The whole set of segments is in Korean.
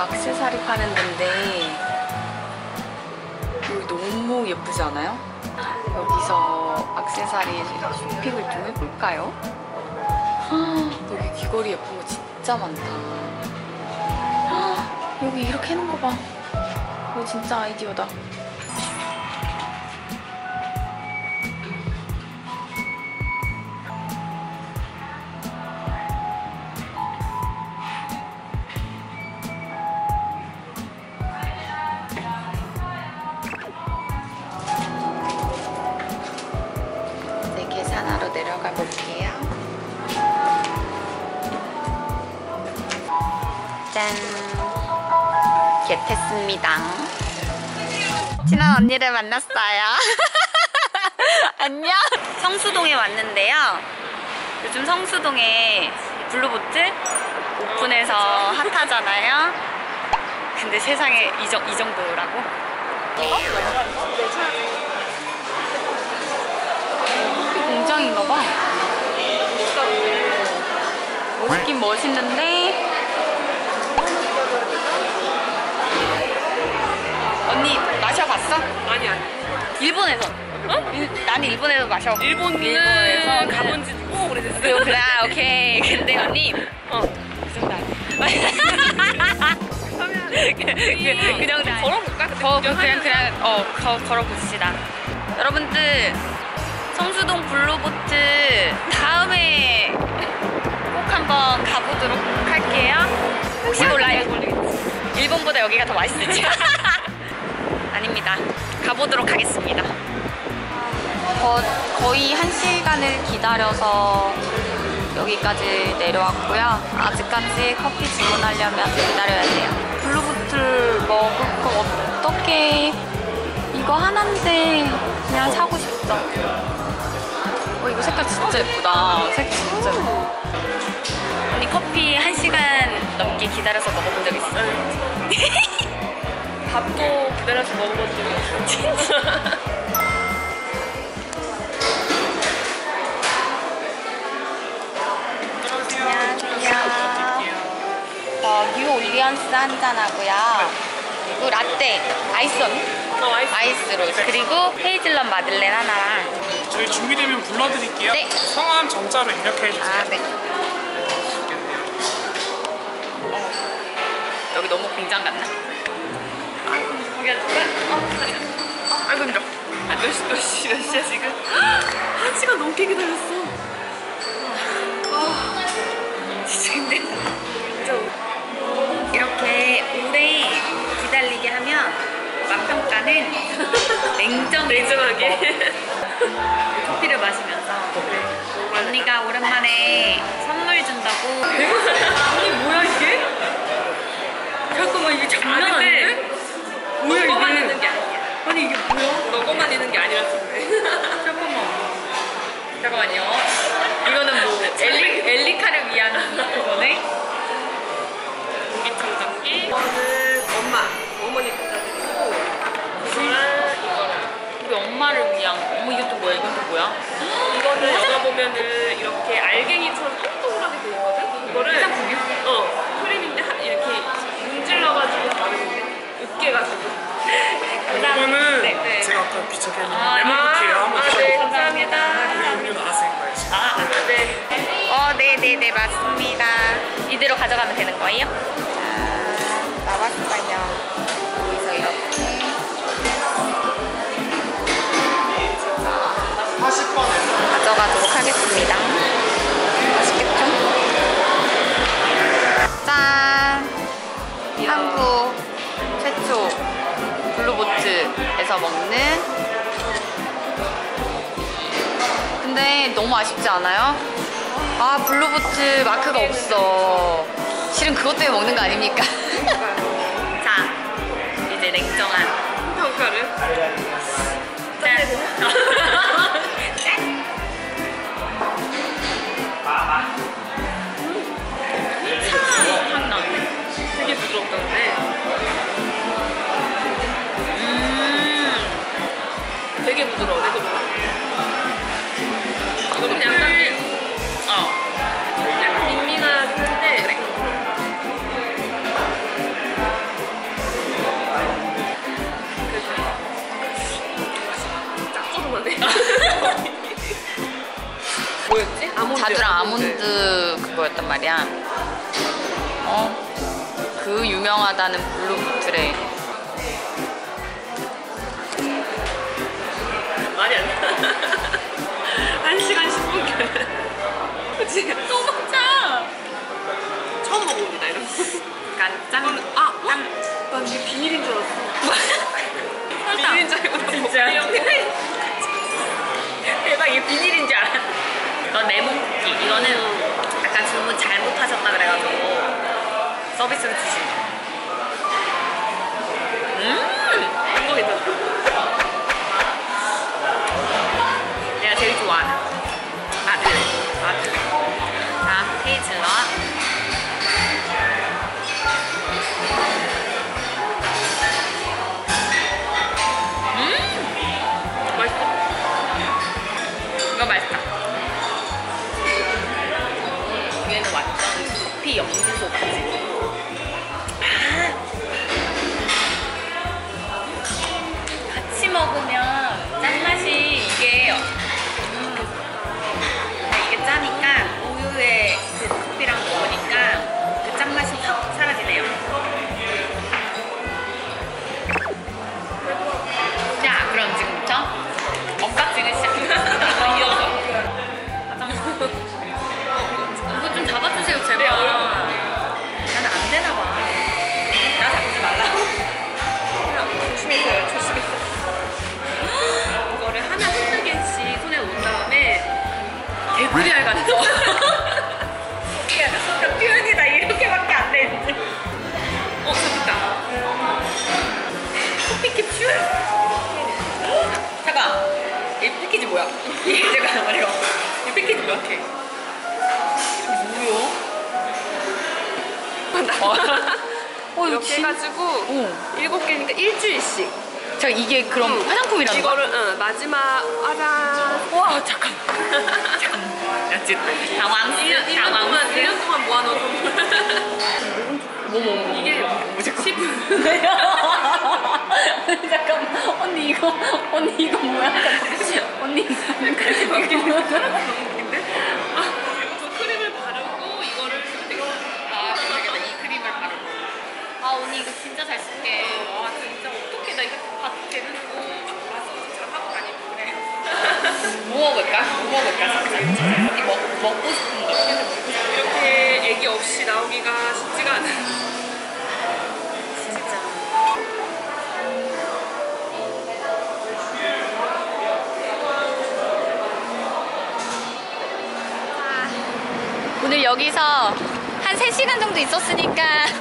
액세서리 파는 데인데 여기 너무 예쁘지 않아요? 여기서 액세서리 쇼핑을 좀 해볼까요? 여기 귀걸이 예쁜 거 진짜 많다. 여기 이렇게 해놓은 거 봐. 이거 진짜 아이디어다. 네, 계산하러 내려가 볼게요. 짠! 겟했습니다. 친한 언니를 만났어요. 안녕! 성수동에 왔는데요. 요즘 성수동에 블루보트 오픈해서 핫하잖아요. 근데 세상에 이 정도라고? 공장인가봐. 멋있긴 멋있는데 언니 마셔봤어? 아니. 일본에서. 응? 나는 일본에서 마셔. 일본에서 가본 지 꽤 오래됐어요. 그래, 오케이. 근데 언니 그 정도 아니야. 그 정도 아니야. 걸어볼까? 걸어봅시다. 여러분들 성수동 블루보트 다음에 꼭 한번 가보도록 할게요. 혹시 몰라요. 일본보다 여기가 더 맛있을지. 아닙니다. 가보도록 하겠습니다. 거의 1시간을 기다려서 여기까지 내려왔고요. 아직까지 커피 주문하려면 기다려야 돼요. 블루보트를 먹을 거 어떻게 이거 하나인데 그냥 사고 싶죠. 이거 색깔 진짜 예쁘다. 색 진짜 예쁘다. 언니 커피 1시간 넘게 기다려서 먹어본 적 있어요? 밥도 기다려서 먹어본 적이 없어요. 진짜. 뉴 올리언스 한잔 하고요. 그리고 라떼, 아이스로. 그리고 헤이즐넛 마들렌 하나랑. 저희 준비되면 불러드릴게요. 네. 성함 정자로 입력해 주세요. 아, 네. 여기 너무 공장 같나? 거기 앉을까? 아이고 힘들어. 몇 시야 지금? 1시간 넘게 기다렸어. 진짜 힘들다. 이렇게 오래 기다리게 하면 맛평가는 냉정하게 커피를 마시면서 언니가 오랜만에 선물 준다고. 아니 뭐야 이게? 잠깐만 이게 장난 아닌데? 뭐야 너거만 이게? 있는 게 아니야. 아니 이게 뭐야? 너거만 있는 게 아니라서 그래. 잠깐만요. 이거는 뭐 엘리카를 위한 그거네? 전자기 이거는 어머니 갖다 드리고 이거랑 우리 엄마를 위한. 어머 이것도 뭐야? 이건 또 뭐야? 이거는 여기 보면은 이렇게 알갱이처럼 동글동글하게 돼 있거든? 이거를 화장품이요? 크림인데 이렇게 문질러가지고 바르는 으깨가지고 이거는 네. 제가 아까 비춰드린 아, 레몬티예요. 한번 네, 드셔보세요. 감사합니다. 음료 나왔으니까 이제. 네. 네네네 맞습니다. 이대로 가져가면 되는 거예요? 자, 나왔어요. 여기서 이렇게 40번에 가져가도록 하겠습니다. 맛있겠죠? 짠! 한국 최초 블루보트에서 먹는. 근데 너무 아쉽지 않아요? 아, 블루보트 마크가 없어. 실은 그것 때문에 먹는 거 아닙니까? 자, 이제 냉정한 평가를 향 나네. 되게 부드럽다는데 되게 부드러워. 내가 이거는 약간 약간 밍밍하긴 한데 뭐였지? 아몬드. 자두랑 아몬드 그거였단 말이야. 그 유명하다는 블루보틀에 말이 안 나. 1시간 10분. 그치? 또 먹자. 처음 먹어봅니다, 이런 거. 깐짠. 난 이게 비닐인 줄 알았어. 비닐인 줄 알고 진짜. 먹어요. 대박, 이게 비닐인 줄 알았어. 이건 레몬 쿠키. 이거는 약간 주문 잘못하셨다 그래가지고 서비스로 주신 거. 이거 괜찮아. 내가 제일 좋아하는 아들. 다음 헤이즐넛. 맛있어. 이거 맛있다. 얘는 완전 두피 연구소 같이. 같이 먹으면 짠맛이 이게 이게 짜니까 우유에 그 커피랑 먹으니까 그 짠맛이 확 사라지네요. 자, 그럼 지금부터 언박싱을 시작합니다. 이어서 이거 좀 잡아주세요, 제발. 나는 안 되나 봐. 나 잡지 말라고. 조심해서요, 조심해서. 이거를 하나 한두 개씩 손에 놓은 다음에 개구리 알 같아. 그러니까 표현이 다 이렇게밖에 안 되는데. 됐다. 커피캡 슈. 잠깐. 이 패키지 뭐야? 이게 잠깐 말이야. 이 패키지 뭐야? 뭐야? 이렇게 해가지고 7개니까 일주일씩. 자, 이게 그럼 화장품이라는 거야? 이거를 마지막 와, 잠깐. 야, 진짜 당황스. 1년 동안 모아놓은 뭐. 이게 잠깐. 잠깐만. 언니 이거 뭐야? 언니 이거. 저 크림을 바르고 이거를 쓰면 되겠다. 아, 모르겠다. 이 크림을 바르고. 아, 언니 이거 진짜 잘 쓸게. 와 진짜 어떻게 나 이거 봐도 되는 거 와서 잘하고 다니고 그래. 뭐 먹을까? 진짜. 언니 먹고 싶은 거. 이렇게 애기 없이 나오기가 쉽지가 않아. 진짜. 오늘 여기서 한 3시간 정도 있었으니까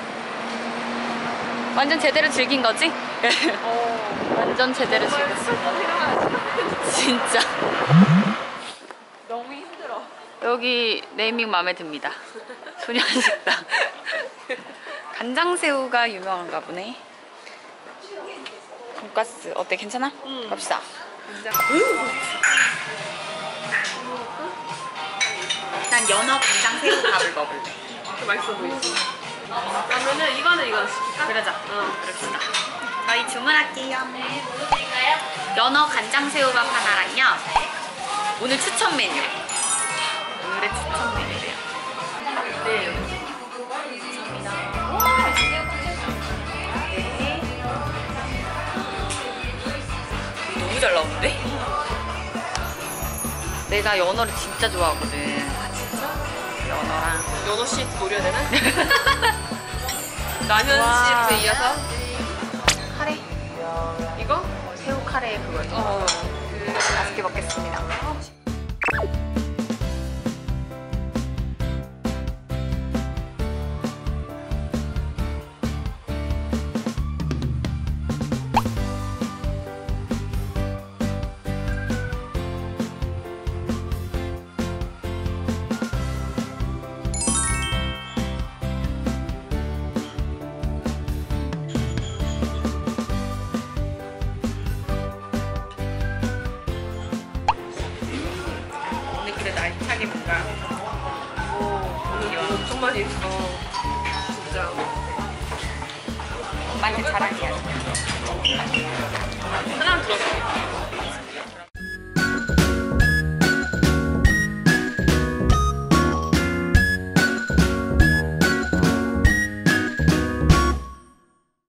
완전 제대로 즐긴 거지? 완전 제대로 즐겼어. 진짜. 너무 힘들어. 여기 네이밍 마음에 듭니다. 소년식당. 간장새우가 유명한가 보네. 돈가스 어때? 괜찮아? 갑시다. 난 연어 간장새우 밥을 먹을래. 맛있어 보이지? 그러면은 이거는 이거 시킬까? 그러자. 그럽시다. 저희 주문할게요. 네, 뭐 드릴까요? 연어 간장새우밥 하나랑요. 오늘 추천 메뉴. 오늘의 추천 메뉴래요. 네. 너무 잘 나오는데? 내가 연어를 진짜 좋아하거든. 연어랑 연어 씨 노려야 되나? 라면 와. 씨한테 이어서 카레. 이거? 새우 카레 그거죠. 맛있게 먹겠습니다. 오늘 그래도 알차게 뭔가 오늘 엄청 많이 했어. 진짜. 엄마한테 자랑해야지. 하나 들었어.